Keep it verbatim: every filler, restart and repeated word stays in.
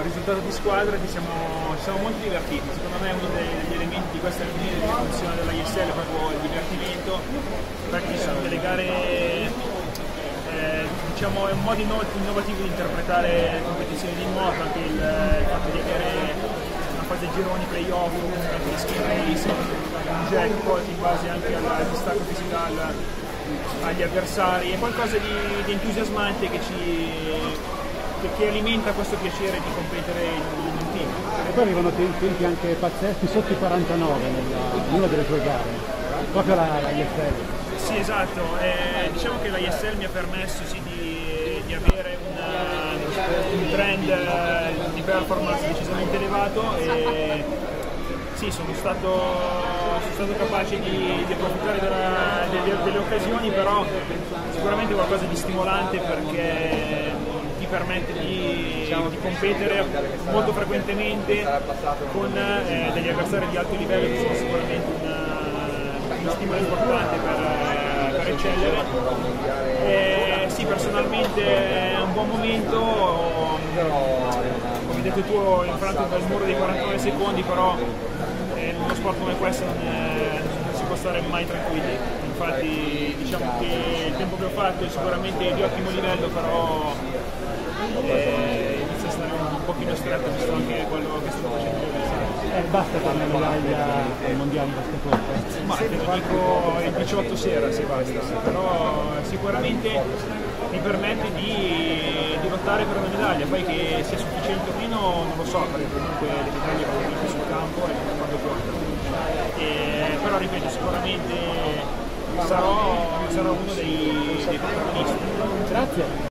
risultato di squadra ci siamo, ci siamo molto divertiti. Secondo me uno degli elementi di questa finire di funzione della I S L è proprio il divertimento, perché ci sono delle gare, eh, diciamo, è un modo innovativo di interpretare le competizioni di nuoto, anche il, il fatto di avere una fase gironi, playoff, anche di sprint race, un jackpot in base anche al distacco fisico agli avversari, è qualcosa di, di entusiasmante che ci Che, che alimenta questo piacere di competere in, in un team. E poi arrivano tempi anche pazzeschi, sotto i quarantanove nella, in una delle tue gare, proprio la, la I S L. Sì, esatto, eh, diciamo che la I S L mi ha permesso sì, di, di avere una, un trend di performance decisamente elevato e sì, sono stato, sono stato capace di, di approfittare della, delle, delle occasioni, però sicuramente qualcosa di stimolante perché permette di, di competere molto frequentemente con eh, degli avversari di alto livello che sono sicuramente una, uno stimolo importante per, per eccellere. E, sì, personalmente è un buon momento, come hai detto tu, infranto dal muro dei quarantanove secondi, però eh, in uno sport come questo non, è, non si può stare mai tranquilli. Infatti diciamo che il tempo che ho fatto è sicuramente di ottimo livello, però eh, inizia a stare un pochino stretto visto anche quello che sto facendo io. Eh, basta per una medaglia ai mondiali basket? Ma te lo dico il diciotto sera se basta, però sicuramente mi permette di, di lottare per una medaglia, poi che sia sufficiente o meno non lo so, perché comunque le medaglie vanno anche sul campo e quando portano. E, però ripeto, sicuramente sarò, sarò uno dei, dei protagonisti. Grazie.